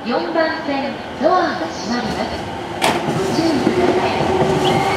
4番線ドアが閉まります。ご注意ください。